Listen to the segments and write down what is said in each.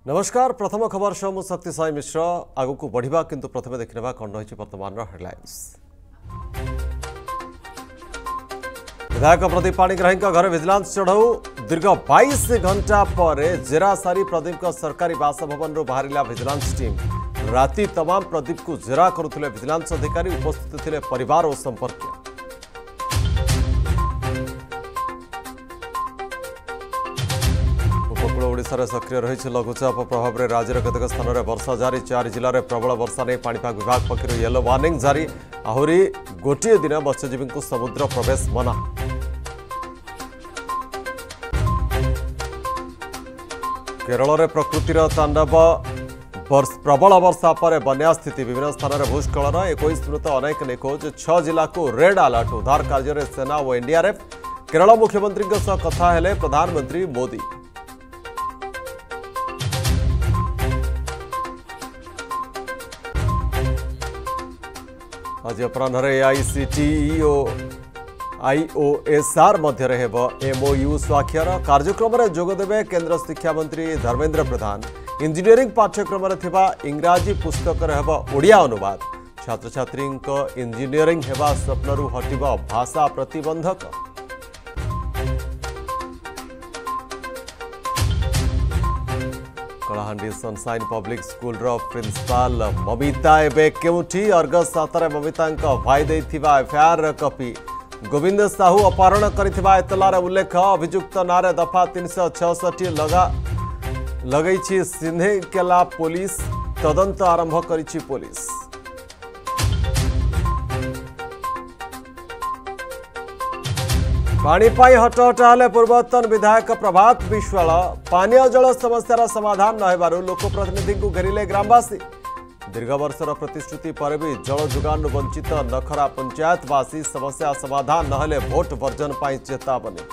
नमस्कार प्रथम खबर शो मु शक्ति साई मिश्र आगु को बढ़िबा किंतु प्रथमे देखिनेबा कोन रहिछि वर्तमान हेडलाइंस। विधायक प्रदीप पाणिग्राही घर विजिलेंस चढ़ऊ दीर्घ 22 घंटा पर जेरा सारी प्रदीप सरकारी बासभवन बाहर विजिलेंस टीम राति तमाम प्रदीप को जेरा करुले विजिलेंस अधिकारी उपस्थित थे परिवार और संपर्क। उपकूल ओडिशा सक्रिय रही लघुचाप प्रभाव में राज्यर केतक स्थान में वर्षा जारी 4 जिले में प्रबल वर्षा नहीं पाणीपाग विभाग पक्षर येलो वार्निंग जारी आहरी गोटे दिन मत्स्यजीवी को समुद्र प्रवेश मना। केरल में प्रकृतिर तांडव प्रबल वर्षा पर बन्या स्थिति विभिन्न स्थान में भूस्खलन 21 मृत अनेक निखोज 6 जिला को रेड अलर्ट उद्धार कार्य में सेना और एनडीआरएफ केरल मुख्यमंत्री कथा हेले प्रधानमंत्री मोदी। आज अपराह एआईसीटीई और आईओएसआर मध्य एमओयू स्वाक्षर कार्यक्रम में जोगदेवे केंद्र शिक्षा मंत्री धर्मेंद्र प्रधान। इंजीनियरिंग पाठ्यक्रम इंग्राजी पुस्तक ओडिया अनुवाद छात्र छात्री इंजीनियरिंग हेबा स्वप्नरू हटिबा भाषा प्रतिबंधक। Kalahandi sunshine public school principal Mamita एबे केउठी अर्गस 7 ममिता भाई देथिबा एफआईआर कॉपी गोविंद साहू अपहरण करिथिबा एतलार उल्लेख अभियुक्त नारे दफा 366 लगैछि सिंधेकेला पुलिस तदंत आरंभ करिछि पुलिस। पानी पाई हटहटा हेले पूर्वतन विधायक प्रभात विश्वाल पानीय जल समस्यार समाधान न हेबारु लोकप्रतिनिधि को घेरिले ग्रामवासी। दीर्घ वर्षर प्रतिश्रुति पर भी जल जोगान वंचित नखरा पंचायतवासी समस्या समाधान न हेले भोट वर्जन पाई चेतावनी।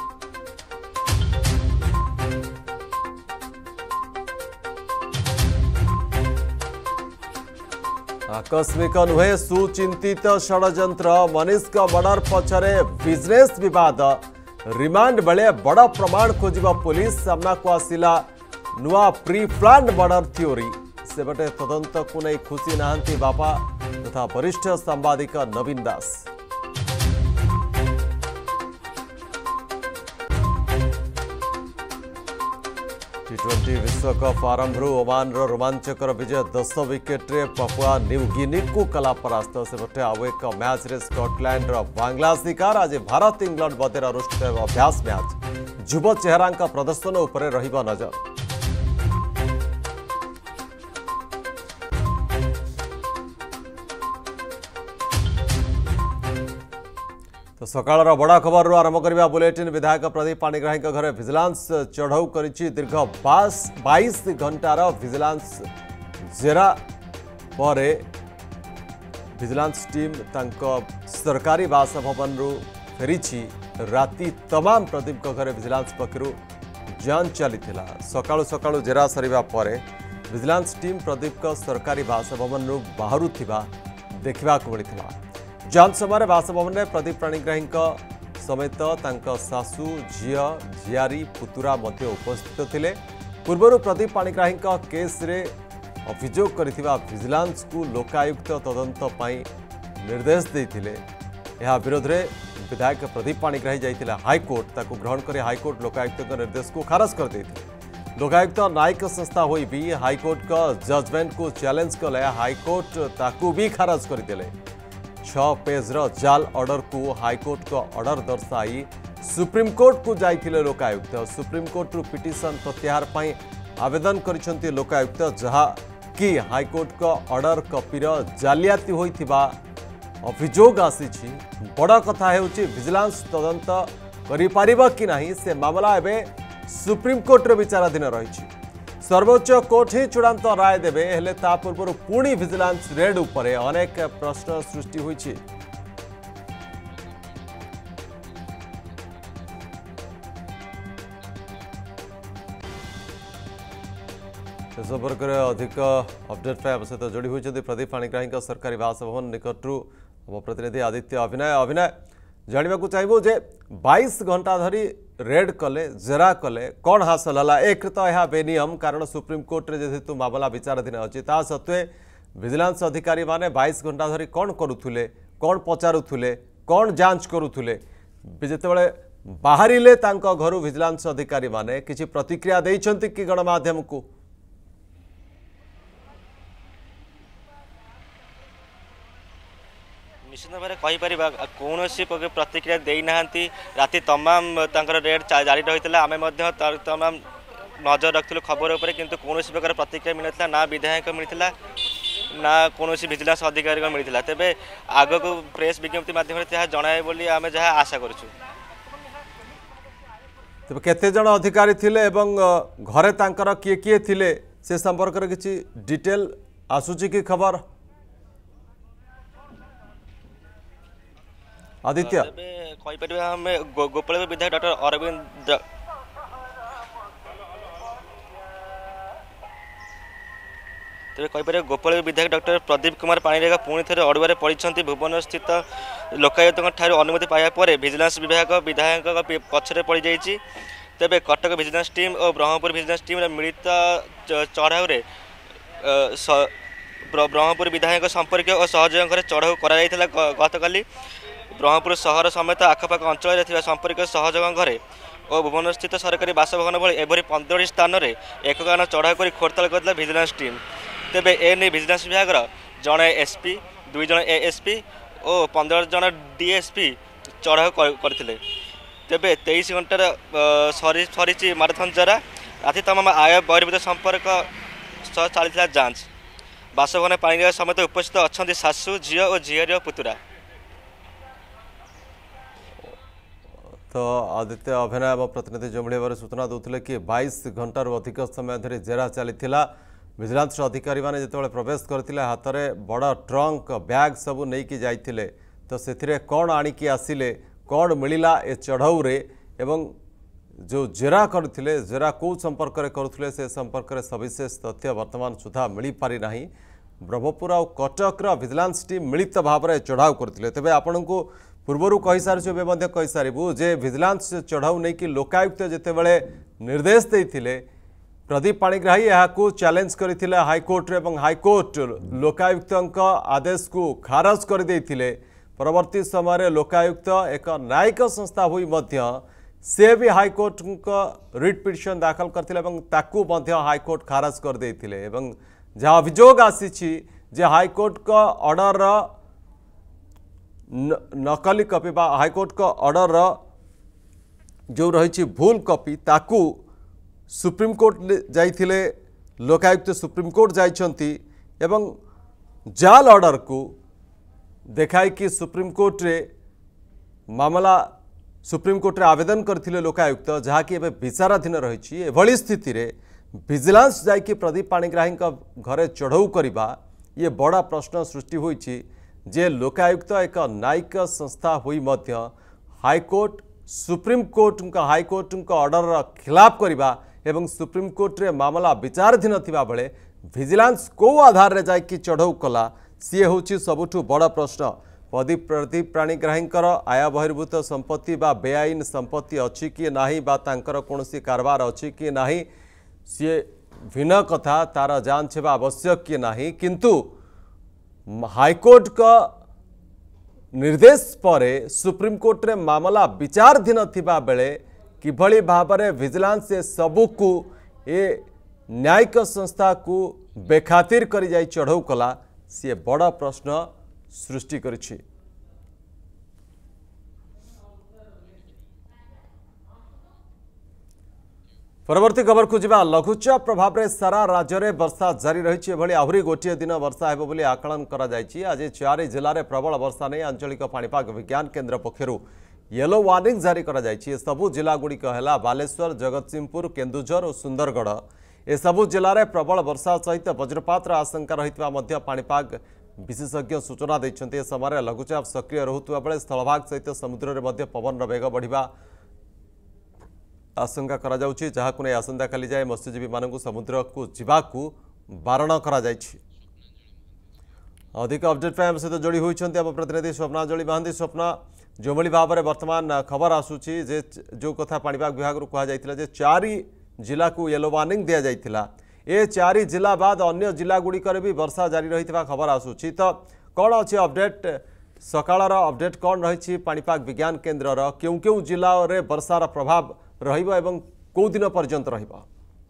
आकस्मिक नुहे सुचिंतित षड्यंत्र मनीष मर्डर पछरे बिजनेस विवाद रिमांड बेले बड़ प्रमाण खोजिबा पुलिस सामना को आसिला नुआ प्री प्लान मर्डर थ्योरी सेबटे तदंत को नहीं खुशी नहांती बापा तथा वरिष्ठ सांबादिक नवीन दास। टी20 विश्वकप आरंभ ओमान रोमांचकर विजय 10 विकेट रे पपुआ न्यू गिनी को कला परास्त सेपटे आउ एक मैच रे स्कॉटलैंड बांग्ला शिकार। आज भारत इंग्लैंड मध्य अनुष्ठित अभ्यास मैच युव चेहरा प्रदर्शन उपर रहिबा नजर। तो सकाळ बड़ा खबर आरंभ करवा बुलेटिन। विधायक प्रदीप पाणिग्राही घर विजिलेंस चढ़ऊ करिछि दीर्घ 22 घंटार विजिलेंस जेरा पर विजिलेंस टीम तांको सरकारी बासभवन फेरी राति तमाम प्रदीप घर विजिलेंस पक्षरु जांच चली सकाळु सकाळु जेरा सरिबा पर विजिलेंस टीम प्रदीप सरकारी बासभवन बाहरु थिबा देखा मिलता। जांच समय बासभवन में प्रदीप पाणिग्राही समेत सासू झील झियारी पुतुरा मध्य उपस्थित थिले। पूर्व प्रदीप पाणिग्राही केस रे अभियोग करिथिबा विजिलेंस को लोकायुक्त तदंत पाई निर्देश देथिले। यह विरोध में विधायक प्रदीप पाणिग्राही जाइथिला हाईकोर्ट ताकू ग्रहण कर हाईकोर्ट लोकायुक्त निर्देश को खारज कर देथिले। लोकायुक्त न्यायिक संस्था होई भी हाईकोर्ट का जजमेंट को चैलेंज कले हाईकोर्ट ताकू भी खारज करदेले। 6 पेज जाल ऑर्डर को हाईकोर्ट का ऑर्डर दर्शाई सुप्रीम कोर्ट को जाइथिले लोकायुक्त। सुप्रीम कोर्ट रु पिटिशन प्रत्याहार पाई आवेदन करिसंती लोकायुक्त जहा कि हाईकोर्ट का ऑर्डर कॉपीर जालियाती होइथिबा अभियोग आसीछि। बड़ कथा हेउछि विजिलेंस तदंत करि पारिबा कि नाही से मामला एबे सुप्रीम कोर्ट रे विचाराधीन रहिछि। सर्वोच्च कोर्ट ही चूड़ांत राय देवे हेले ता पूर्व पुणी विजिलेंस रेड उपरे अनेक प्रश्न सृष्टि होइछि। संपर्क में अधिक अपडेट आम सहित जोड़ी होती प्रदीप पाणिग्राही सरकारी बासभवन निकटू आम प्रतिनिधि आदित्य अभिनय जानवा चाहिए जे 22 घंटा धरी रेड कले जेरा कले कौन हासिल है एक तो यह बेनियम कारण सुप्रीमकोर्ट जेहेतु मामला विचाराधीन अच्छी ता सत्वे विजिलेंस अधिकारी माने 22 घंटा धरी कौन करुले कौन पचारुले कौन जांच करुले जितेबाला बाहरिले घर विजिलेंस अधिकारी माने किसी प्रतिक्रिया देइछन्ति कि गणमाध्यम को निश्चित भाव कहीपर कौन प्रतिक्रिया देना राति तमाम रेड जारी रही आम तमाम नजर रखिलु खबर उपर किंतु कौन प्रकार प्रतिक्रिया मिलता ना विधायक मिलता ना कौन विजिलेंस अधिकारी मिलता तेरे आग को प्रेस विज्ञप्ति माध्यम जनाए बोली आम जहाँ आशा करूँ तेज केते जन अधिकारी थिले एवं घरे तांकर किए किए थिले से संपर्क में किसी डिटेल आसूची की खबर आदित्य कहीपर आम गोपाल विधायक डॉक्टर अरविंद तेज कहीपर गोपाल विधायक डॉक्टर प्रदीप कुमार पाणिरेगा पुणी थे अड़ुआ पड़ते भुवन स्थित लोकायुक्त अनुमति पाया पर विजिलेंस विभाग विधायक पछरे पड़ जाइए तेज कटक विजिलेंस टीम और ब्रह्मपुर विजिलेंस टीम मिलित चढ़ाऊ ब्रह्मपुर विधायक संपर्क और सहयोग चढ़ाऊ कर गतकाली ब्रह्मपुर सहर समेत आखपाख अंचल संपर्क सहयोग घरे और भुवन स्थित सरकारी बासभवन भली एभरी 15 स्थान में एकगान चढ़ाऊ कर खोरताल करता विजिलेंस टीम तेबे एने विजिलेंस विभाग जड़े एसपी 2 जन एएसपी और 15 जन डीएसपी चढ़ाऊ करते तेबे 23 घंटार सरी माराथन जरा राति तमाम आय बहिर्भूत संपर्क चलता जांच बासभवन पाणी समेत उपस्थित अच्छा शाशु झी और झीआरी पुतुरा। तो आदित्य अभिनय प्रतिनिधि जो भाव सूचना दूसरे कि 22 घंटार अधिक समय धरी जेरा चली विजिलेंस अधिकारी माने जिते प्रवेश करते हाथ में बड़ ट्रंक बैग सब नहीं जाइए तो से कौन आणिकी आसिले कौन मिलला ए चढ़ऊ रे एवं जो जेरा करते जेरा कौ संपर्क करुले से संपर्क में सविशेष तथ्य वर्तमान सुधा मिल पारि नाही। ब्रह्मपुर और कटक विजिलेंस टीम मिलित भाव में चढ़ाऊ करते तेज आपण को पूर्वर कही सारी कही सारू जे विजिलेंस चढ़ाऊ नहीं कि लोकायुक्त जितेबाला निर्देश देते प्रदीप पाणिग्राही यहाँ चैलेंज करते हाईकोर्ट एवं हाईकोर्ट लोकायुक्त आदेश को खारज कर देते परवर्ती समय लोकायुक्त एक न्यायिक संस्था हुई से भी हाईकोर्ट रिट पिटिशन दाखल करते हाईकोर्ट खारज कर देते जहाँ अभियोग आसी हाईकोर्ट का ऑर्डर नकली कॉपी बा हाईकोर्ट का ऑर्डर जो रही भूल कॉपी ताकू सुप्रीमकोर्ट जाइथिले लोकायुक्त सुप्रीमकोर्ट जाइछंती एवं जाल ऑर्डर को देखाई कि सुप्रीमकोर्ट रे मामला सुप्रीमकोर्ट रे आवेदन करथिले लोकायुक्त जहाँकि एबे विचाराधीन रही एभली स्थिति रे विजिलेंस जाइकि प्रदीप पाणिग्राही घरे चढ़ऊ करवा ये बड़ा प्रश्न सृष्टि होइछि जे लोकायुक्त एक न्यायिक संस्था हुई हाईकोर्ट सुप्रीमकोर्ट हाईकोर्ट ऑर्डर खिलाफ करवा एवं सुप्रीमकोर्ट रे मामला विचाराधीन थिबा बेले विजिलेंस को आधार रे जाइकि चढ़ऊ कला सी हूँ सबुठु बड़ प्रश्न। प्रदीप पाणिग्राही आय बहिर्भूत संपत्ति बा बेआईन संपत्ति अच्छी कि नाही बा तांकर कोनोसी कारबार अच्छी कि नाही सी भिन्न कथा तार जांच हेबा आवश्यक कि नाही किंतु हाईकोर्ट का निर्देश पर सुप्रीमकोर्ट रे मामला विचाराधीन थिबा बेले किभली भाव में विजिलेंस ए सबुकु ए न्यायिक संस्था को बेखातिर करी जाई चढ़ऊ कला सी बड़ प्रश्न सृष्टि करिछि। परवर्ती खबर को जिबा लघुचाप प्रभाव में सारा राज्य में वर्षा जारी रही आहरी गोटे दिन वर्षा हेबो बोली आकलन करा जायछि। आज 4 जिले में प्रबल वर्षा नहीं आंचलिक पाणीपाग विज्ञान केन्द्र पक्षरु येलो वार्निंग जारी करा जायछि। सबु जिला गुड़िक है बालेश्वर जगतसिंहपुर केन्दुझर और सुंदरगढ़ ए सबु जिले में प्रबल वर्षा सहित वज्रपात आशंका रही पाणीपाग विशेषज्ञ सूचना देते समय लघुचाप सक्रिय रोकता बेले स्थलभाग सहित समुद्र में पवन वेग बढ़ा आशंका करा जाउछि जहाकु नै आसंता काली जाए मत्स्यजीवी मानकु समुद्र को जीवाकू बारण करा जाइछि। अधिक अपडेट पे आम सहित जोड़ी होती आम प्रतिनिधि स्वप्नांजलि महांती। स्वप्ना जो भाव में वर्तमान खबर आसूची जे जो कथा पाणीपाग विभाग कहुई 4 जिला को येलो वार्निंग दि जाइथिला ए 4 जिला बाद अन्य जिला गुड़िक भी वर्षा जारी रही खबर आसूची तो कौन अच्छी अपडेट सकाळर अपडेट कौन रही पाणीपाग विज्ञान केन्द्र क्यों क्यों जिला रे वर्षार प्रभाव रहिबो एवं को दिन पर्यंत रहिबो?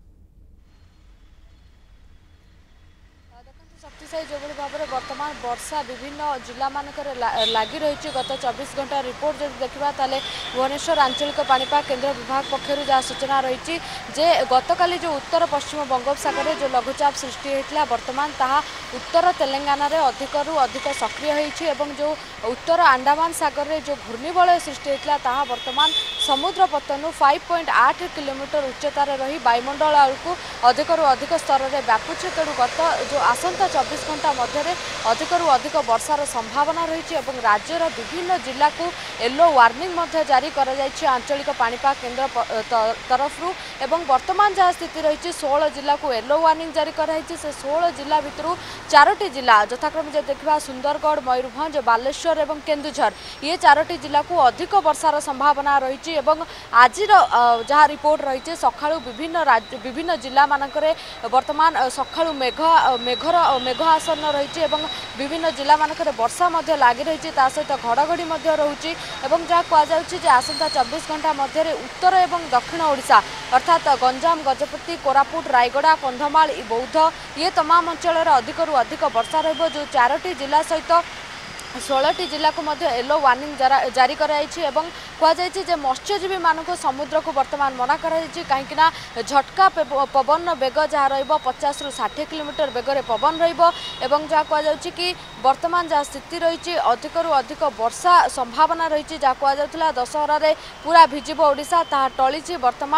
शक्तिशाली जो भाव में वर्तमान वर्षा विभिन्न जिला मानक लगी रही गत 24 घंटा रिपोर्ट जब देखा ताले भुवनेश्वर आंचलिक पाणीपाग केन्द्र विभाग पक्षर जहाँ सूचना रही जे गतकाली जो उत्तर पश्चिम बंगोपसागर में जो लघुचाप सृष्टि होता वर्तमान ताहा उत्तर तेलंगाना रे अधिकरू अधिक सक्रिय होती जो उत्तर अंडमान सागर में जो घूर्णिबलय सृष्टि होता ताहा वर्तमान समुद्र पतन 5.8 किलोमीटर उच्चतार रही वायुमंडल को अधिकरू अधिक स्तर में व्यापुचे। तेणु गत जो आसंता 24 घंटा मध्य अधिकरू अधिक वर्षार संभावना रही राज्यर विभिन्न जिला को येलो वार्निंग जारी कर आंचलिक पाणीपाग केन्द्र तरफ एवं वर्तमान जहाँ स्थिति रही 16 जिला को येलो वार्निंग जारी कराई। से 16 जिला भितर 4टी जिला यथाक्रम जो देखा सुंदरगढ़, मयूरभंज, बालेश्वर एवं केन्दुझर ये 4टी जिला को अधिक वर्षार संभावना रही। आज जहाँ रिपोर्ट रही सकाळु विभिन्न जिला मानकरे वर्तमान सकाळु मेघ आसन्न रही विभिन्न जिला मानकरे वर्षा लगी रही सहित घड़घड़ी रोचे जहाँ कहुच्छे आसंता 24 घंटा मध्य उत्तर एवं दक्षिण ओडिशा अर्थात गंजाम, गजपति, कोरापुट, रायगड़ा, कंधमाल, बौद्ध ये तमाम अंचल अधिकरू अधिक वर्षा रहिबो। जो 4टी जिला सहित 16टी जिला को येलो वार्निंग जारी कराई कहुई मत्स्यजीवी मानक समुद्र को वर्तमान मना कहीं झटका पवन बेग जहाँ र50 ରୁ 60 किलोमीटर बेगर पवन रहा कहुच्छे कि वर्तमान जहाँ स्थिति रही अधिकरू अधिक वर्षा संभावना रही जहाँ कहुला दशहरा पूरा भिजिब ओडिशा ता टली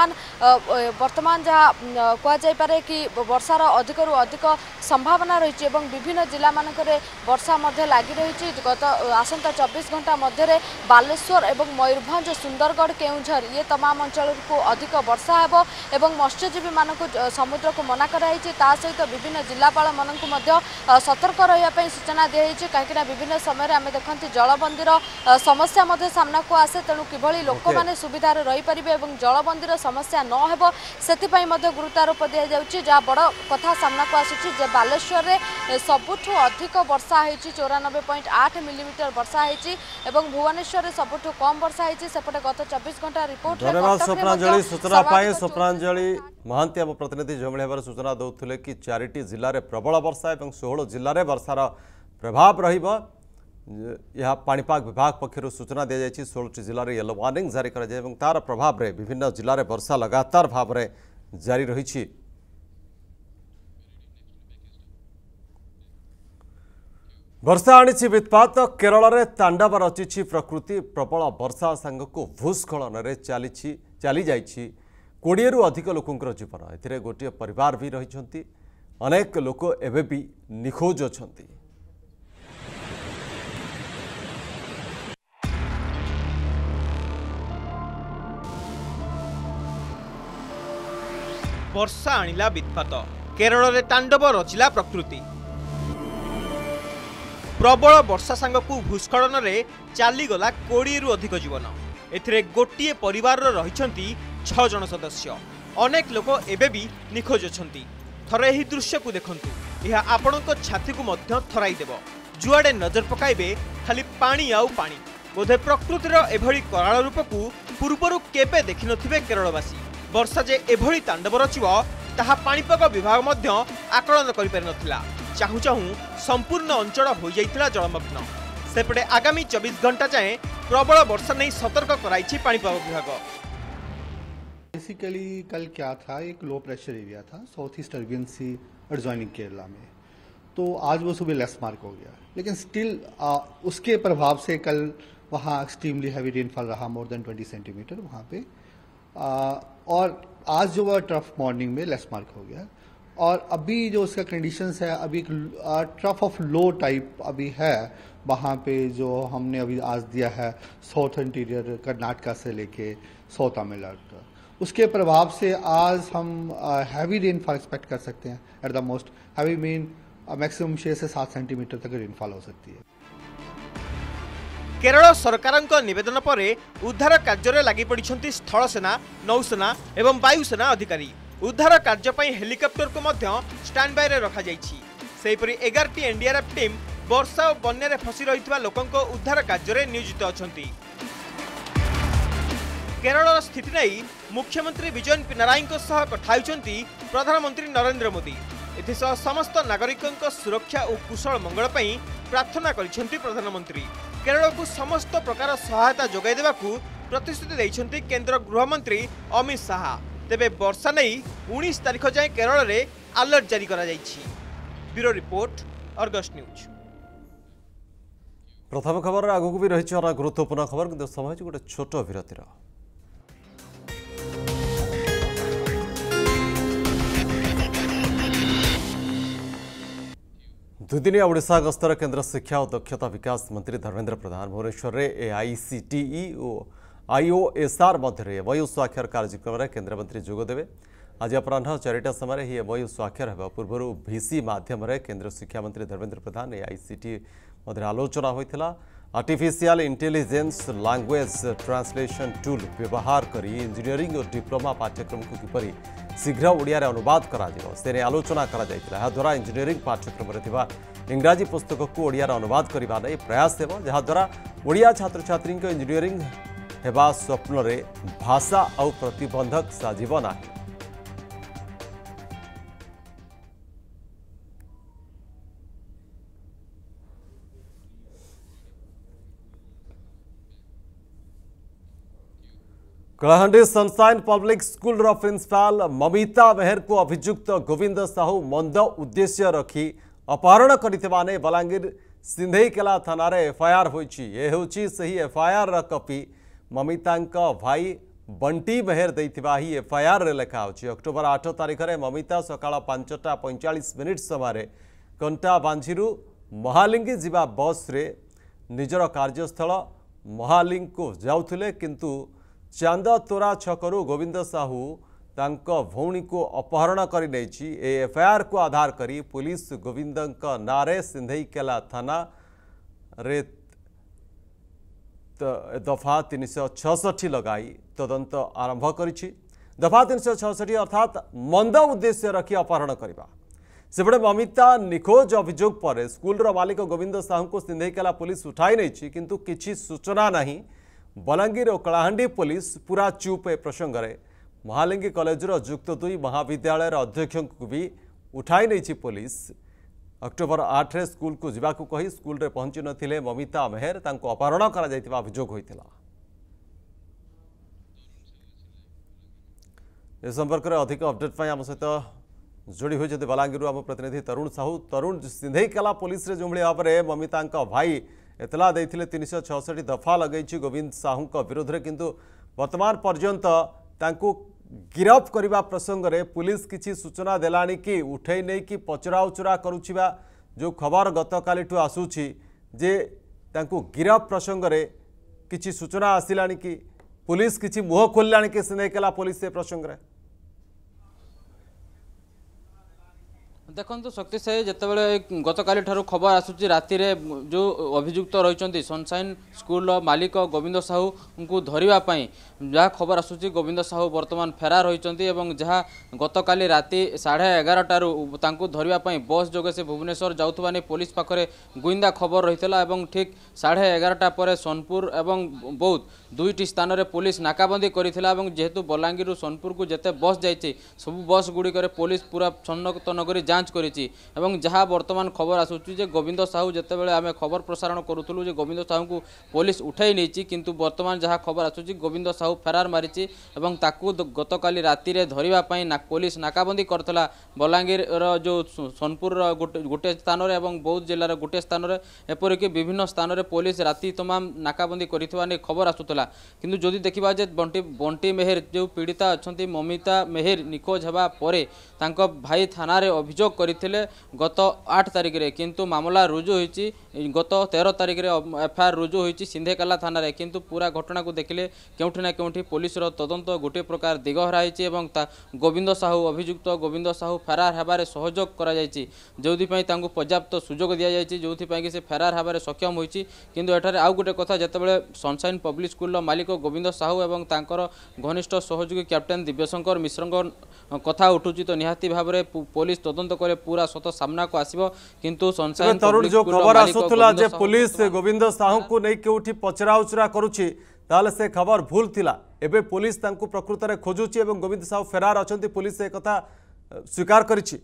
वर्तमान जहाँ कहुपे कि वर्षार अधिकरू अधिक संभावना रही विभिन्न जिला मानक वर्षा लगी रही। गत आसंता 24 घंटा मध्य बालेश्वर एवं मयूरभंज, सुंदरगढ़, केन्दुझर ये तमाम अंचल को अधिक वर्षा हेबो एवं मत्स्यजीवी मानक समुद्र को मना कराई सहित विभिन्न जिलापाल मानक सतर्क रही सूचना दी कहीं विभिन्न समय आम देखते जलबंदीर समस्या सामना को आसे। तेणु किभली लोक मैंने सुविधार रही पारे और जलबंदीर समस्या न हेबो सेतिपई गुरुत्वारोप दि जाउछि। जहाँ बड़ कथा सामना को आसुछि जे बालेश्वर में सबुठु अधिक वर्षा होइछि 94.8 मिलीमीटर वर्षा होती भुवनेश्वर सबुठ कम वर्षा होती सेपटे गत 24 घंटा रिपोर्ट। धन्यवाद स्वप्नांजलि सूचना पाए। स्वप्नांजलि महांती आम प्रतिनिधि जो भाव में सूचना दौले कि 4टी जिले में प्रबल वर्षा और 16 जिले में वर्षार प्रभाव रहा पाणीपाग विभाग पक्षर सूचना दी जाएगी। 16टी जिले में येलो वार्निंग जारी तार प्रभाव में विभिन्न जिले में वर्षा लगातार भाव में जारी रही। वर्षा आनी वित्पात केरल में तांडव रचिछि प्रकृति प्रबल वर्षा सांगक भूस्खलन में चली जाइछि 20 रु अधिक लोकंर जीवन ए गोटे परिवार भी रही अनेक लोक एबे भी निखोज अछंती। वर्षा आनिला वित्पात केरल में तांडव रचिला प्रकृति प्रबल वर्षा सांगकू भूस्खलन में चलीगला 20 रु अधिक जीवन एथिरे गोटे परिवार रही 6 जन सदस्य अनेक लोक एबे भी निखोज अछंती। थरे एही दृश्य को देखंतु यह आपणक छाती को मध्य थराई देव जुआडे नजर पकाइबे खाली पानी आउ पानी बोधे प्रकृतिर एभली कराल रूप को पूर्वर केबे देखि नथिबे केरलवासी। वर्षा जे एभली तांडव रचिब ताहा पाणीपाग विभाग मध्य आकलन करि पारि नथिला। चाहू चाहू संपूर्ण अंचल हो जाइतिला जलमग्न। सेपटे आगामी 24 घंटा जाए प्रबल वर्षा नहीं सतर्क कराई पाणीपाग विभाग। बेसिकली कल क्या था, एक लो प्रेशर एरिया था south east Arabian sea adjoining Kerala में, तो आज वो सुबह लेस मार्क हो गया, लेकिन स्टिल उसके प्रभाव से कल वहाँ एक्सट्रीमली हैवी रेनफॉल रहा, मोर देन 20 सेंटीमीटर वहाँ पे। और आज जो वह ट्रफ मॉर्निंग में लेस मार्क हो गया। और अभी जो उसका कंडीशंस है, अभी एक ट्रफ ऑफ लो टाइप अभी है वहाँ पे, जो हमने अभी आज दिया है साउथ इंटीरियर कर्नाटका से लेके साउथ तमिलनाडु। उसके प्रभाव से आज हम हैवी रेनफॉल एक्सपेक्ट कर सकते हैं। At the most heavy mean maximum 6 से 7 सेंटीमीटर तक रेनफॉल हो सकती है। केरल सरकारଙ୍କ निवेदन पर उद्धार कार्य लगी पड़ती स्थलसेना, नौसेना एवं वायुसेना अधिकारी। उद्धार कार्य हेलिकॉप्टर को मध्य स्टैंड बाय रे रखा जाइछि। सेहिपरि 11टी एनडीआरएफ टीम वर्षा और बन्या फसी रही लोकों उद्धार कार्य नियोजित अछंती। केरल स्थिति नहीं मुख्यमंत्री विजय पिनाराई कथा प्रधानमंत्री नरेंद्र मोदी। एथिसह समस्त नागरिकों सुरक्षा और कुशल मंगल पर प्रार्थना करिसेंती प्रधानमंत्री। केरल को समस्त प्रकार सहायता जोगाई देबाकू प्रतिश्रुति देइछंती केंद्र गृहमंत्री अमित शाह। तेबे वर्षा नहीं 19 तारिख जाए केरल रे अलर्ट जारी करा जाइछि। Bureau report, Argus news. प्रथम खबर आगू भी रही गुरुत्वपूर्ण खबर किंतु समय गोटे छोट विरतिर। दुदिनिया ओडिशा गस्तर केंद्र शिक्षा और दक्षता विकास मंत्री धर्मेंद्र प्रधान भुवनेश्वर में एआईसीटीई और आईओएसआर मध्य एमओयू स्वाक्षर कार्यक्रम में केन्द्रमंत्री जोगदेवे। आज अपराह 4टा समय ही एमओयू स्वाक्षर होगा पूर्व भिसी माध्यम केंद्र शिक्षा मंत्री धर्मेंद्र प्रधान एआईसीटीई मध्य आलोचना होता। Artificial intelligence language translation tool व्यवहार कर इंजीनियरिंग और डिप्लोमा पाठ्यक्रम को किपरि शीघ्र ओडिया अनुवाद से आलोचना द्वारा इंजीनियरिंग पाठ्यक्रम में इंग्राजी पुस्तक को ओडिया अनुवाद करने प्रयास हो जहाद्वारा ओडिया छात्र छात्री इंजीनियरिंग हेबा स्वप्न रे भाषा और प्रतिबंधक साजिब ना। कलाहांडी सनसाइन पब्लिक स्कूल रो प्रिंसिपाल ममिता मेहर को अभियुक्त गोविंद साहू मंद उद्देश्य रखी अपहरण करने बलांगीर सिंधेईकेला थाना एफआईआर होईची। ये होची सही एफआईआर रा कॉपी ममिता भाई बंटी मेहर देइथिबा ही एफआईआर रे लेखा होची। अक्टोबर 8 तारिख रे ममिता सकाळ 5:45 समय कंटा बांझीरू महालिंगी जिबा बस रे निजर कार्यस्थल महालिंग को जाउथिले किंतु चांदतोरा छकरू गोविंद साहू तांको भौणी को अपहरण कर एफआईआर को आधार करी पुलिस गोविंद नारे सिंधेईकेला थाना रे दफा 366 लगाई तदंत आरंभ करिछि। दफा 366 अर्थात मंद उद्देश्य रखी अपहरण करवा। सेपटे ममिता निखोज अभियोग पर स्कूल मालिक गोविंद साहू को सिंधेईकेला पुलिस उठाई नहीं किंतु किछि सूचना नहीं। बलांगीर और कलाहांडी पुलिस पूरा चुप ए प्रसंग में महालिंगी कॉलेज युक्त 2 महाविद्यालय अध्यक्ष को भी उठाई नहीं पुलिस। अक्टोबर 8 रे स्कूल को जावाकू कही स्कूल रे पहुंची नथिले ममिता मेहर तांको अपहरण करा जायतिबा अभियोग होइतिला। ए संपर्क में अधिक अपडेट पाई आम सहित जोड़ी होती बलांगीर आम प्रतिनिधि तरुण साहू। तरुण, सिंधेईकेला पुलिस रे जो भाव में ममिता भाई एतला देथिले 366 दफा लगे गोविंद साहू विरोध में किंतु वर्तमान पर्यंत तांको गिरफ करने प्रसंग में पुलिस किसी सूचना देलानी कि उठे नहीं कि पचरा उचरा करुछिबा जो खबर गत कालीठू आसूची जे तांको गिरफ प्रसंग में किसी सूचना आसिलानी कि पुलिस किसी मुह खोललानी कि सिंधेईकेला पुलिस से प्रसंग में। देखो शक्तिशायी जितेबाला गत काली खबर आसूची राति जो अभियुक्त रही सनसाइन स्कूल मालिक गोविंद साहू को धरवाई जहाँ खबर आसूची गोविंद साहू वर्तमान फेरार होती जहाँ गत काली राति 11:30 धरवाई बस जोगे से भुवनेश्वर जाऊा नहीं पुलिस पाखे गुइंदा खबर रही है। ठीक 11:30 पर सोनपुर एवं बौद्ध 2टी स्थान में पुलिस नाकाबंदी करथिला जेहेतु बलांगीर सोनपुर को जिते बस जाइए सब बस गुड़िक पुलिस पूरा सन्नत नगरी जांच करिछि एवं जहाँ वर्तमान खबर आसूची जे गोविंद साहू जितेबाला आम खबर प्रसारण करूँ जे गोविंद साहू को पुलिस उठाई नहीं किंतु वर्तमान जहाँ खबर आसूची गोविंद साहू फेरार मारिछि एवं ताकू गत काली राति रे धरिबापई पुलिस नाकाबंदी करथला। बलांगीर जो सोनपुर गोटे स्थान रे एवं बौद्ध जिलार गोटे स्थान रे एपरिक विभिन्न स्थान रे पुलिस राति तमाम नाकाबंदी करिथिबा ने खबर आसुतला किंतु जदि देखिबा जे बंटी मेहर जो पीड़िता अछंती ममिता मेहर निखोज हेबा परे तांको भाई थाना रे अभियोग करथिले गत 8 तारिख रे किंतु मामला रुजु होईची गत 13 तारिख में एफआईआर रुजु होती सिंधेकेला थाना रे, किंतु पूरा घटना को देखिले केउठी ना केउठी पुलिस तदंत गोटे प्रकार दिग हराई एवं गोविंद साहू अभियुक्त गोविंद साहू फेरार हेबारे सहयोग करा जायछि, जोथिपाई तांको पर्याप्त सुजोग दिया जायछि, जोथिपाई कि से फेरार हेबारे सक्षम होइछि। किंतु एठारे आउ गोटे कथा जेतेबेले सनशाइन पब्लिक स्कूल मालिक गोविंद साहू एवं तांकर घनिष्ठ सहयोगी कैप्टेन दिव्यशंकर मिश्र कथा उठुची तो निहाती भाव में पुलिस तदंत करे पूरा सत सामना को आसीबो। किंतु सनशाइन तरुण जो खबर आसुतला जे पुलिस गोविंद साहू को नहीं केउठी पचरा उचरा करूची ताले से खबर भूल थिला। एबे पुलिस तांको प्रकृत रे खोजुची एवं गोविंद साहू फेरार अछंती, पुलिस ए कथा स्वीकार करिछि।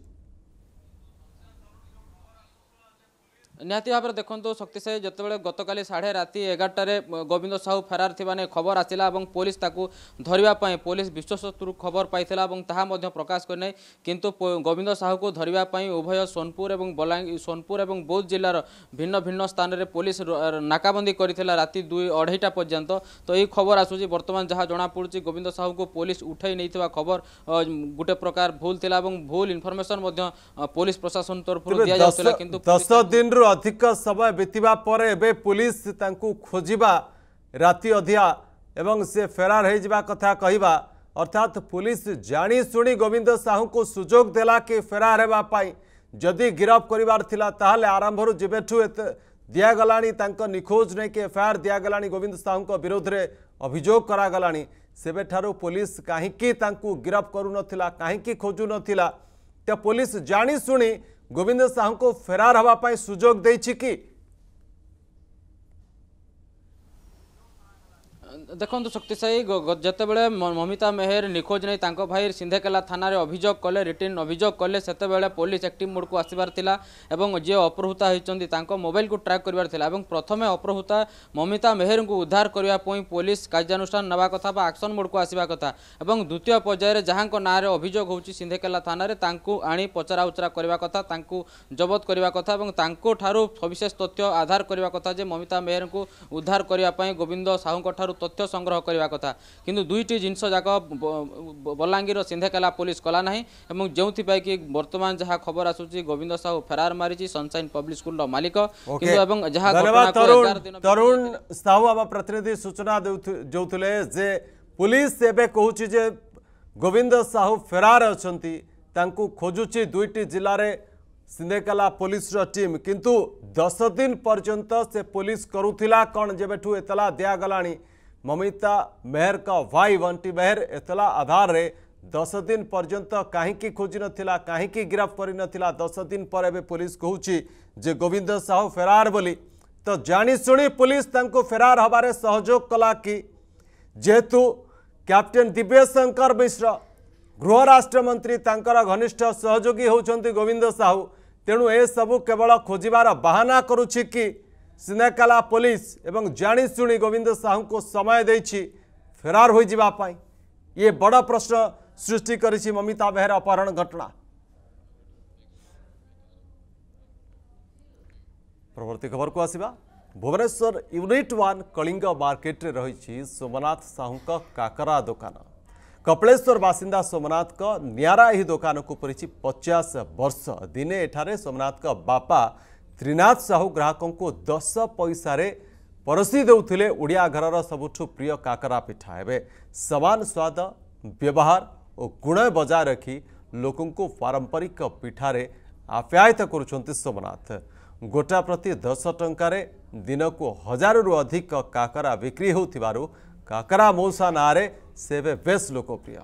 निहाती भाव में देखो शक्तिशाली जितेबाला गतकाली 11:30 गोविंद साहू फेरार थी खबर आसला और पुलिस ताकू धरवाई पुलिस विश्वस्तु खबर पाइला और ताहा प्रकाश करना, किंतु गोविंद साहू को धरवाई उभय सोनपुर और बौद्ध जिलार भिन्न भिन्न स्थान में पुलिस नाकाबंदी करथिला राति 2-2:30 पर्यंत। तो ये खबर आसूची बर्तमान जहाँ जनापड़ी गोविंद साहू को पुलिस उठाई नहीं खबर गोटे प्रकार भूल थिला और भूल इनफर्मेशन पुलिस प्रशासन तरफ दि जाउथिला। किंतु 10 दिन अधिक समय बीतवा पर एबे पुलिस तांकू खोजिबा राति अधिया एवं से फेरार हो जावा कथा कहवा, अर्थात पुलिस जानी सुनी गोविंद साहू को सुजोग देला कि फेरार हेबा पाई। जदि गिरफ करिवार थिला ताहले आरंभरू जेबेठू दिया गलानी तांको निखोज नहीं कि एफआईआर दिया गलानी गोविंद साहू को विरोध रे अभियोग करा गलानी, सेबेठारू पुलिस काहींकी तांकू गिरफ करू नथिला काहींकी खोजु नथिला। तो पुलिस जानी सुनी गोविंद साहू को फेरार हवा पाई सुजोग देछि कि? देखो शक्तिशाली जितेबाला ममिता मेहर निखोज नहीं तांको भाई सिंधेकेला थाना रे अभियोग कले रिटर्न अभियोग कले सेतेबेले पुलिस एक्टिव मोड को आसबार थिला एवं जे अपहृता होइचंदी तांको मोबाइल को ट्रैक करबार थिला एवं प्रथमे अपहृता ममिता मेहर को उद्धार करबा पई पुलिस कार्यानुष्ठान नवा कथा बा एक्शन मोड को आसबा कथा एवं द्वितीय पर्याय रे जहां को नारे अभियोग होउची सिंधेकेला थाना रे तांको आनी पचरा उचरा करबा कथा तांको जबत करबा कथा एवं तांको ठारू सविशेष तथ्य आधार करबा कथा जे ममिता मेहर को उद्धार करबा पई गोविंद साहू को ठारू तथ्य संग्रह करने कथा। किंतु दुईटी जिनस जाक बलांगीर सिंधेकेला पुलिस कला नहीं एवं जो कि वर्तमान जहाँ खबर आसूची गोविंद साहू फेरार मारी सनशाइन पब्लिक स्कूल मालिक। तरुण साहू आम प्रतिनिधि सूचना जोले जे पुलिस एबे कहूची जे गोविंद साहू फेरार अछंती तांकू खोजुची दुईटी जिले में सिंधेकेला पुलिस टीम, किंतु 10 दिन पर्यंत से पुलिस करुथिला कौन जेबेठू एतला दिया गलानी ममिता मेहर का भाई बंटी मेहर एतला आधार रे 10 दिन पर्यंत कहीं खोजी नथिला कहीं गिरफ करि नथिला। 10 दिन पर एबे पुलिस कहूची जे गोविंद साहू फेरार बोली। तो जानी सुनी पुलिस तांको फेरार हबारे सहयोग कला कि? जेहेतु कैप्टेन दिव्यशंकर मिश्र गृह राष्ट्र मंत्री तांकर घनिष्ठ सहयोगी होउछंती गोविंद साहू, तेणु ए सबु केवल खोजिबार बहाना करुछि कि सिंधेकेला पुलिस एवं जानी सुनी गोविंद साहू को समय देछि फेरार हो जिबा पाई? ये बड़ प्रश्न सृष्टि करिछि ममिता मेहर अपहरण घटना। परवर्ती खबर को आसिबा। भुवनेश्वर यूनिट 1 कलिंग मार्केट रे रही सोमनाथ साहू का काकरा दुकान। कपिलेश्वर बासिंदा सोमनाथ का नियारा यही दुकान को परिछि 50 वर्ष। दिने एठारे सोमनाथ का बापा त्रिनाथ साहू ग्राहकों को 10 पैसा रे परसी देउथिले ओडिया घरर सबुठु प्रिय काकरा पिठा। एबे समान स्वाद व्यवहार और गुण बजाय रखी लोकों को पारंपरिक पिठारे आप्यायित करुछंती सोमनाथ। गोटा प्रति 10 टंका रे दिन को 1000 रु अधिक काकरा बिक्री होउथिबारु काकरा मौसा नारे से बेस लोकप्रिय।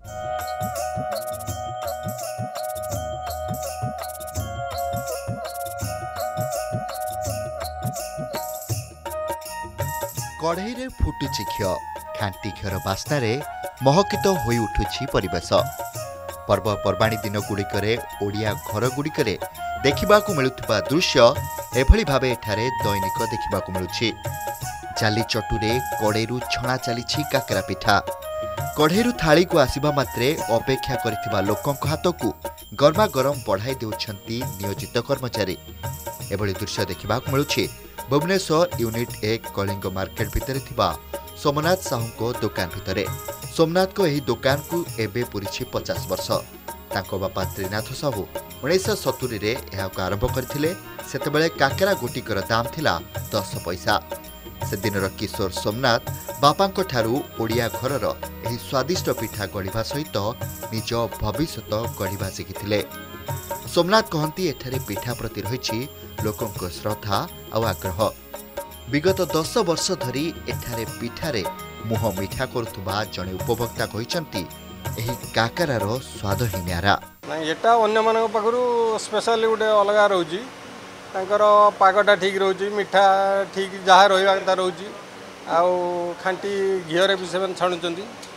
कढ़ई रे फुटुची घिओ खांटी घिओर बास्नारे महकित होई उठुची परिवेश। पर्वपर्वाणी दिन गुड़िकरे ओडिया घर गुड़िकरे देखिबाकू मिलुथिबा दृश्य एभली भाबे एठारे दैनिक देखिबाकू मिलुछि। जाली चटुरे कड़ेरू छणा चलीछि काकरा पिठा। कढ़ेरू थाली को आसिबा मात्रे अपेक्षा करिथिबा लोकंक हाथकू गरमा गरम बढ़ाई देउछंती नियोजित कर्मचारी। एभली दृश्य देखिबाकू मिलुछि भुवनेश्वर यूनिट 1 कलिंग मार्केट भितर थिबा सोमनाथ साहू को दुकान भितरे। सोमनाथ को यही दुकान को एबे पुरिछि 50 वर्ष। तांको बापा त्रिनाथ साहू 1970 रे एहाको आरंभ करथिले। सेतेबेले काकेरा गोटिकर दाम थिला 10 पैसा। से दिनर किशोर सोमनाथ बापांको ठारू ओडिया घरर एही स्वादिष्ट पिठा गढ़िबा सहित निज भविष्यत गढ़िबा शिखिथिले। सोमनाथ कहती एठारे पिठा प्रति रही लोकंक श्रद्धा और आग्रह। विगत 10 वर्ष धरी एठारे पिठारे मुह मिठा करुवा जड़े उपभोक्ता कहते एही काकरार स्वाद ही न्यारा। एटा अन्य मान पाखु स्पेशली गोटे अलग रोच पागटा ठीक रोच मिठा ठीक जहाँ रहा कथा रोच खांटी घीरे भी से छाणुंट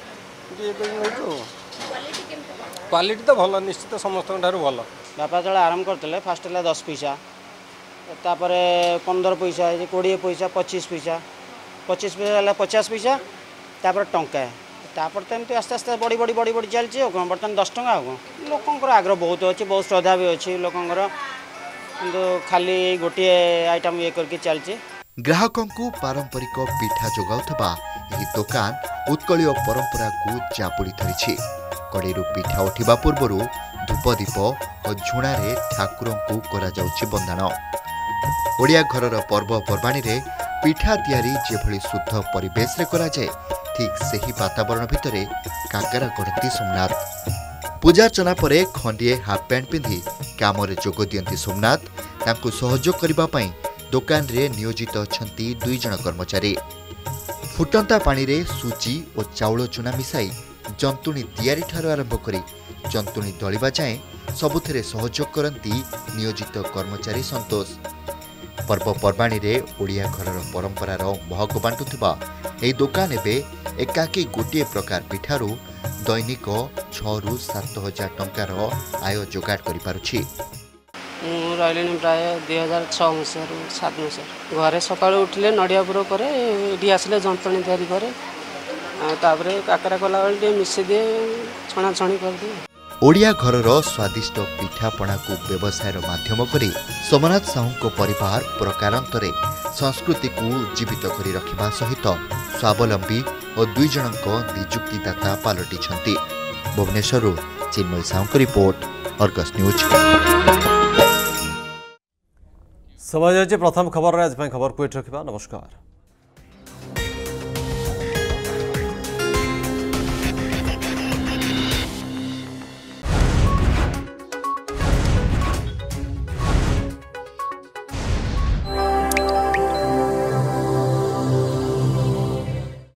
क्वालिटी तो भल निश्चित समस्त भल। बापा जो आरंभ करते फास्ट है 10 पैसा तापर 15 पैसा 20 पैसा 25 पैसा 25 पैसा 50 पैसा तापर टंका तापर तो एमती आस्ते आस्ते बढ़ी बढ़ी बढ़ी बढ़ी चलती बर्तमान 10 टंका लोकंर आग्रह बहुत अच्छी बहुत श्रद्धा भी अच्छी लोकंर किंतु खाली गोटे आइटम ये करके चलती। ग्राहकों को पारंपरिक पिठा जोगाउथबा एही दुकान उत्कलीय परंपरा को चापुड़ी धरिछि। कड़ेरु पिठा उठिबा पूर्वरु धूप दीप और झुणारे ठाकुरों को करा जाउछि बंदाण। ओडिया घरर पर्वपर्वाणी रे पिठा तैयारी जेभली शुद्ध परिवेश रे करा जाए ठीक सही वातावरण भितरे काकरा करती सोमनाथ। पूजार्चना परे खंडिए हाफ पैंट पिंधि काम रे जोग दियंती सोमनाथ। तांकु सहयोग करिबा पई दुकान रे नियोजित अछंती 2 जण कर्मचारी। फुटंता पानी रे सूजी और चाउल चुना मिसाई जंतुणी तैयारी ठार आरंभ करी जंतुणी दलिबा जाए सबुथिरे सहयोग करती नियोजित कर्मचारी संतोष। पर्वपर्वाणी रे ओडिया घरर परंपरार महक बांटुथिबा एही दुकान एबे एकाकी गोटे प्रकार पिठारू दैनिक 6 ରୁ 7 हजार टंकार आय जोगाड़ करि पारुछि। रही प्राय 2006 मसीह 7 मसीह घरे सका उठिले नड़ियापुर पर ये आसिले जंतणी तैयारी करे तापरे काकरा कला बेले मिसे दिए छणाछणी कर दिए। ओडिया घरर स्वादिष्ट पिठापणा को व्यवसाय माध्यम करी सोमनाथ साहू को परिवार प्रकारांतरे संस्कृति को जीवित करी रखिबा सहित स्वावलंबी और 2 जनक निजुक्तिदाता पालटिछंती। भुवनेश्वर चिन्मय साहू को रिपोर्ट अर्गस न्यूज। समय प्रथम खबर आज खबर को रखा। नमस्कार।